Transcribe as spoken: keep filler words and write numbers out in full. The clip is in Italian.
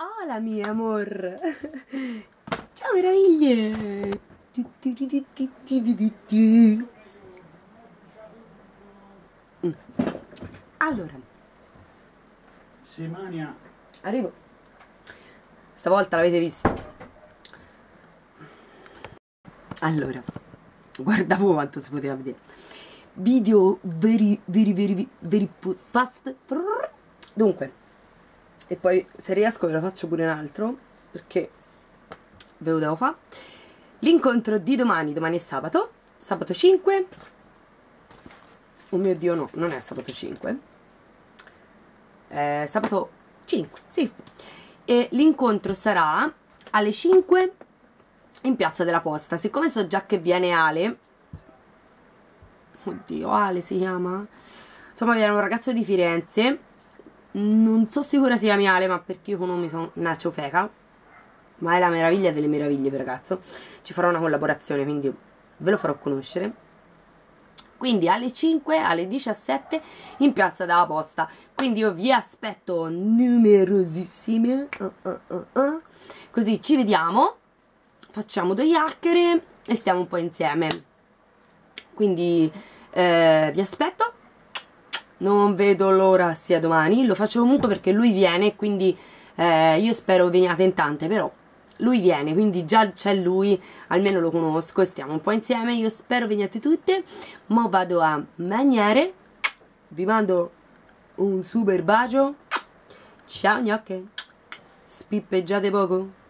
Hola mio amor. Ciao meraviglie. Mm. Allora Semania. arrivo. Stavolta l'avete visto. Allora, guarda voi quanto si poteva vedere. Video very very very very fast. Dunque, e poi se riesco ve lo faccio pure un altro, perché ve lo devo fare. L'incontro di domani, domani è sabato, sabato cinque. Oh mio Dio, no, non è sabato cinque, è sabato cinque, sì. E l'incontro sarà alle cinque in Piazza della Posta. Siccome so già che viene Ale, oddio, Ale si chiama, insomma viene un ragazzo di Firenze, non so sicura si chiami Ale, ma perché io con nome sono una ciofeca, ma è la meraviglia delle meraviglie, ragazzo. Ci farò una collaborazione, quindi ve lo farò conoscere. Quindi alle cinque, alle diciassette in Piazza della Posta. Quindi io vi aspetto numerosissime, uh, uh, uh, uh. Così ci vediamo, facciamo due chiacchiere e stiamo un po' insieme. Quindi eh, vi aspetto, non vedo l'ora sia domani. Lo faccio comunque perché lui viene, quindi eh, io spero veniate in tante, però lui viene, quindi già c'è lui, almeno lo conosco e stiamo un po' insieme. Io spero veniate tutte. Ma vado a mangiare, vi mando un super bacio, ciao gnocche, spippeggiate poco.